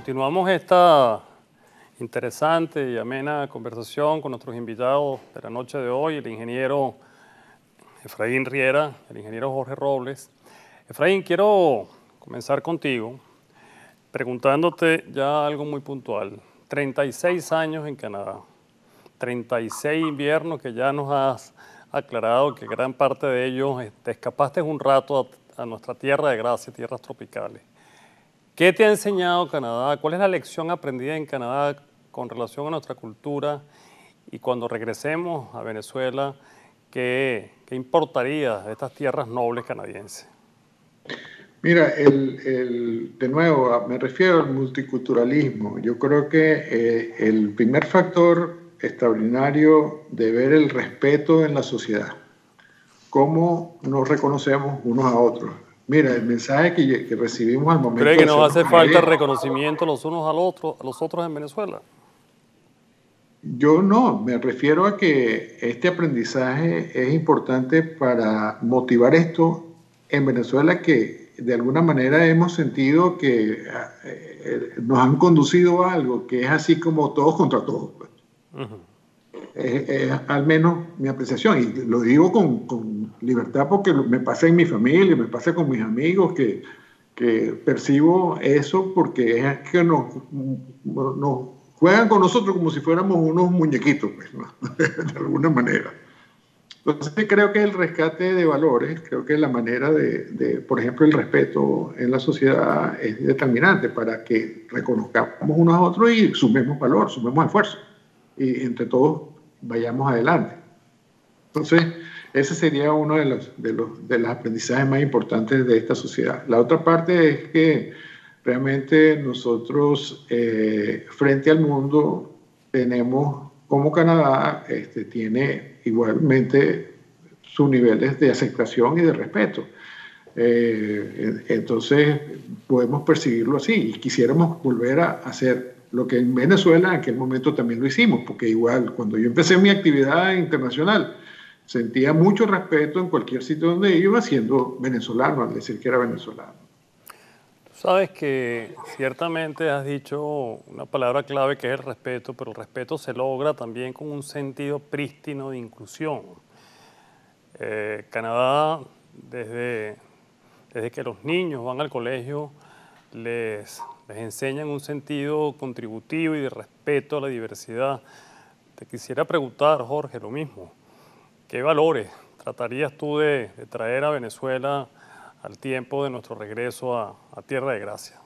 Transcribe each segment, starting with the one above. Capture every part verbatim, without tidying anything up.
Continuamos esta interesante y amena conversación con nuestros invitados de la noche de hoy, el ingeniero Efraín Riera, el ingeniero Jorge Robles. Efraín, quiero comenzar contigo preguntándote ya algo muy puntual. treinta y seis años en Canadá, treinta y seis inviernos que ya nos has aclarado que gran parte de ellos te escapaste un rato a, a nuestra tierra de gracia, tierras tropicales. ¿Qué te ha enseñado Canadá? ¿Cuál es la lección aprendida en Canadá con relación a nuestra cultura? Y cuando regresemos a Venezuela, ¿qué, qué importaría de estas tierras nobles canadienses? Mira, el, el, de nuevo, me refiero al multiculturalismo. Yo creo que eh, el primer factor extraordinario de ver el respeto en la sociedad, cómo nos reconocemos unos a otros. Mira, el mensaje que, que recibimos al momento ¿Cree que de nos hacer hace falta reconocimiento los unos al otro, a los otros en Venezuela? Yo no, me refiero a que este aprendizaje es importante para motivar esto en Venezuela, que de alguna manera hemos sentido que eh, nos han conducido a algo que es así como todos contra todos. Uh-huh. Es, es al menos mi apreciación, y lo digo con, con libertad porque me pasa en mi familia, me pasa con mis amigos, que, que percibo eso porque es que nos, nos juegan con nosotros como si fuéramos unos muñequitos, pues, ¿no? De alguna manera. Entonces creo que el rescate de valores, creo que la manera de, de, por ejemplo, el respeto en la sociedad es determinante para que reconozcamos unos a otros y sumemos valor, sumemos esfuerzo, y entre todos vayamos adelante. Entonces, ese sería uno de los, de los, de los aprendizajes más importantes de esta sociedad. La otra parte es que realmente nosotros, eh, frente al mundo, tenemos, como Canadá, este, tiene igualmente sus niveles de aceptación y de respeto. Eh, entonces, podemos percibirlo así, y quisiéramos volver a hacer lo que en Venezuela en aquel momento también lo hicimos, porque igual cuando yo empecé mi actividad internacional, sentía mucho respeto en cualquier sitio donde iba, siendo venezolano, al decir que era venezolano. Tú sabes que ciertamente has dicho una palabra clave que es el respeto, pero el respeto se logra también con un sentido prístino de inclusión. Eh, Canadá, desde, desde que los niños van al colegio, les, les enseñan un sentido contributivo y de respeto a la diversidad. Te quisiera preguntar, Jorge, lo mismo. ¿Qué valores tratarías tú de, de traer a Venezuela al tiempo de nuestro regreso a, a Tierra de Gracia?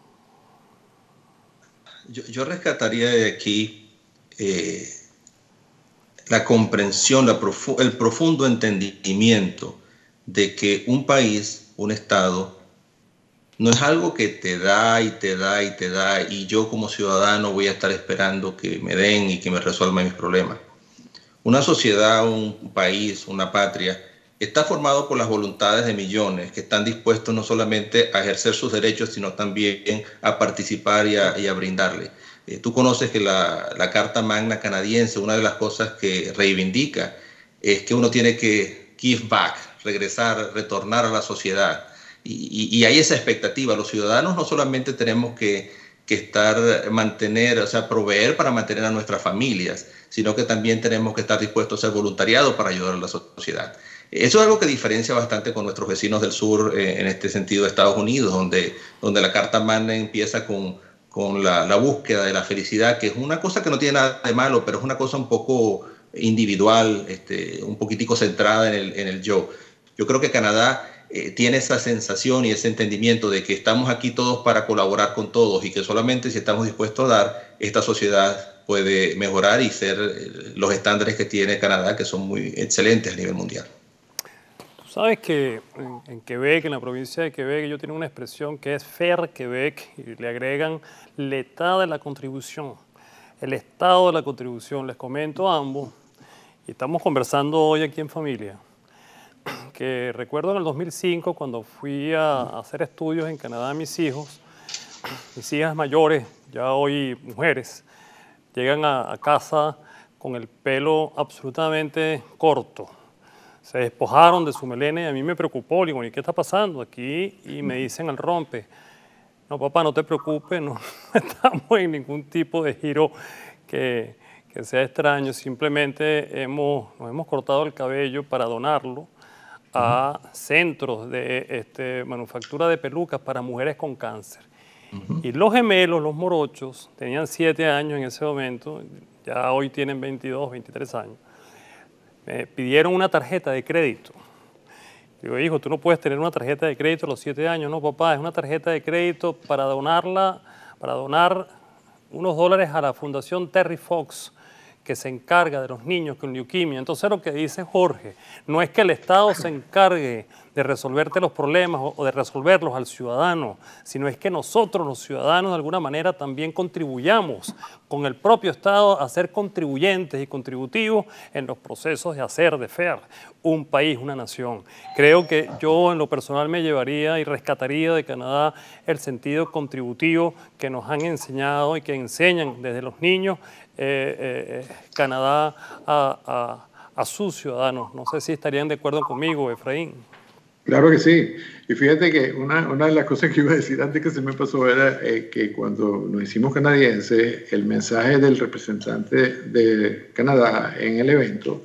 Yo, yo rescataría de aquí eh, la comprensión, la profu el profundo entendimiento de que un país, un Estado, no es algo que te da y te da y te da y yo como ciudadano voy a estar esperando que me den y que me resuelvan mis problemas. Una sociedad, un país, una patria, está formado por las voluntades de millones que están dispuestos no solamente a ejercer sus derechos, sino también a participar y a, y a brindarle. Eh, tú conoces que la, la Carta Magna canadiense, una de las cosas que reivindica es que uno tiene que give back, regresar, retornar a la sociedad. Y, y, y hay esa expectativa. Los ciudadanos no solamente tenemos que, que estar, mantener, o sea, proveer para mantener a nuestras familias, sino que también tenemos que estar dispuestos a ser voluntariados para ayudar a la sociedad. Eso es algo que diferencia bastante con nuestros vecinos del sur, eh, en este sentido de Estados Unidos, donde, donde la Carta Magna empieza con, con la, la búsqueda de la felicidad, que es una cosa que no tiene nada de malo, pero es una cosa un poco individual, este, un poquitico centrada en el, en el yo. Yo creo que Canadá eh, tiene esa sensación y ese entendimiento de que estamos aquí todos para colaborar con todos y que solamente si estamos dispuestos a dar, esta sociedad puede mejorar y ser los estándares que tiene Canadá, que son muy excelentes a nivel mundial. Tú sabes que en, en Quebec, en la provincia de Quebec, ellos tienen una expresión que es faire Quebec y le agregan l'état de la contribución, el estado de la contribución. Les comento a ambos, y estamos conversando hoy aquí en familia, que recuerdo en el dos mil cinco cuando fui a, a hacer estudios en Canadá a mis hijos, mis hijas mayores, ya hoy mujeres, llegan a, a casa con el pelo absolutamente corto. Se despojaron de su melena y a mí me preocupó. Le digo, ¿y qué está pasando aquí? Y me dicen al rompe, No, papá, no te preocupes, no estamos en ningún tipo de giro que, que sea extraño, simplemente hemos, nos hemos cortado el cabello para donarlo a centros de este, manufactura de pelucas para mujeres con cáncer. Uh-huh. Y los gemelos, los morochos, tenían siete años en ese momento, ya hoy tienen veintidós, veintitrés años, me pidieron una tarjeta de crédito. Digo, hijo, tú no puedes tener una tarjeta de crédito a los siete años. No, papá, es una tarjeta de crédito para donarla, para donar unos dólares a la Fundación Terry Fox, que se encarga de los niños con leucemia. Entonces lo que dice Jorge, no es que el Estado se encargue de resolverte los problemas o de resolverlos al ciudadano, sino es que nosotros los ciudadanos de alguna manera también contribuyamos con el propio Estado a ser contribuyentes y contributivos en los procesos de hacer, de ser un país, una nación. Creo que yo en lo personal me llevaría y rescataría de Canadá el sentido contributivo que nos han enseñado y que enseñan desde los niños eh, eh, Canadá a, a, a sus ciudadanos. No sé si estarían de acuerdo conmigo, Efraín. Claro que sí. Y fíjate que una, una de las cosas que iba a decir antes que se me pasó era eh, que cuando nos hicimos canadienses, el mensaje del representante de Canadá en el evento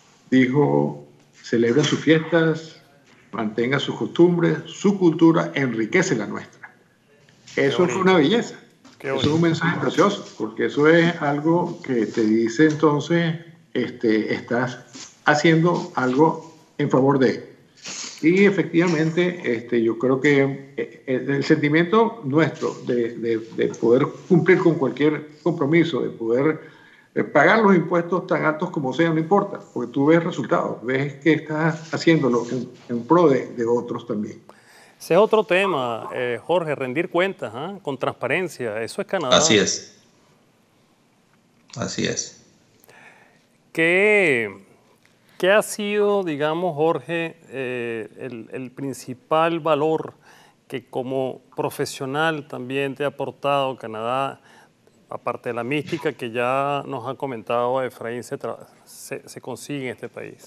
dijo, celebra sus fiestas, mantenga sus costumbres, su cultura, enriquece la nuestra. Eso fue una belleza. Eso es un mensaje precioso, porque eso es algo que te dice entonces, este, estás haciendo algo en favor de él. Y efectivamente, este, yo creo que el sentimiento nuestro de, de, de poder cumplir con cualquier compromiso, de poder pagar los impuestos tan altos como sean, no importa, porque tú ves resultados, ves que estás haciéndolo en, en pro de, de otros también. Ese es otro tema, eh, Jorge, rendir cuentas, ¿eh? Con transparencia, eso es Canadá. Así es. Así es. ¿Qué, qué ha sido, digamos, Jorge, eh, el, el principal valor que como profesional también te ha aportado Canadá, aparte de la mística que ya nos ha comentado Efraín, se, se, se consigue en este país?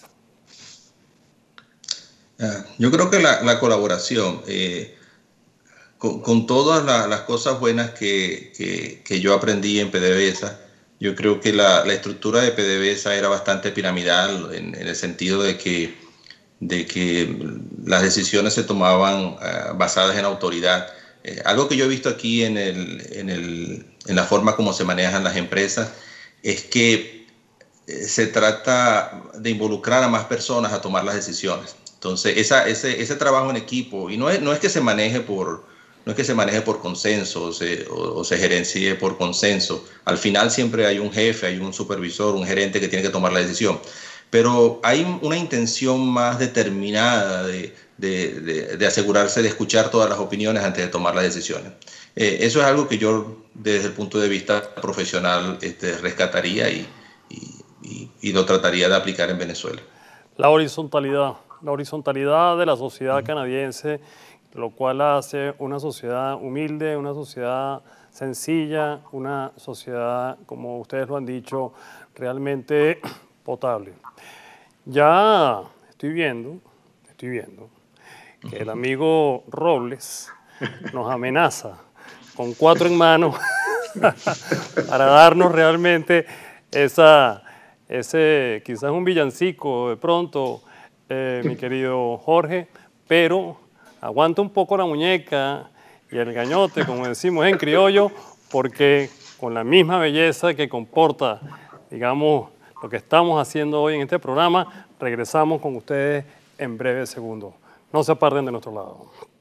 Yo creo que la, la colaboración, eh, con, con todas la, las cosas buenas que, que, que yo aprendí en PDVSA, yo creo que la, la estructura de PDVSA era bastante piramidal en, en el sentido de que, de que las decisiones se tomaban uh, basadas en autoridad. Eh, algo que yo he visto aquí en, el, en, el, en la forma como se manejan las empresas es que eh, se trata de involucrar a más personas a tomar las decisiones. Entonces, esa, ese, ese trabajo en equipo, y no es, no es que se maneje por, no es que se maneje por consenso o se, o, o se gerencie por consenso. Al final siempre hay un jefe, hay un supervisor, un gerente que tiene que tomar la decisión. Pero hay una intención más determinada de, de, de, de asegurarse de escuchar todas las opiniones antes de tomar las decisiones. Eh, eso es algo que yo, desde el punto de vista profesional, este, rescataría y, y, y, y lo trataría de aplicar en Venezuela. La horizontalidad. La horizontalidad de la sociedad canadiense, lo cual hace una sociedad humilde, una sociedad sencilla, una sociedad, como ustedes lo han dicho, realmente potable. Ya estoy viendo, estoy viendo que el amigo Robles nos amenaza con cuatro en mano para darnos realmente esa, ese, quizás un villancico de pronto, Eh, mi querido Jorge, pero aguanta un poco la muñeca y el gañote, como decimos en criollo, porque con la misma belleza que comporta, digamos, lo que estamos haciendo hoy en este programa, regresamos con ustedes en breves segundos. No se aparten de nuestro lado.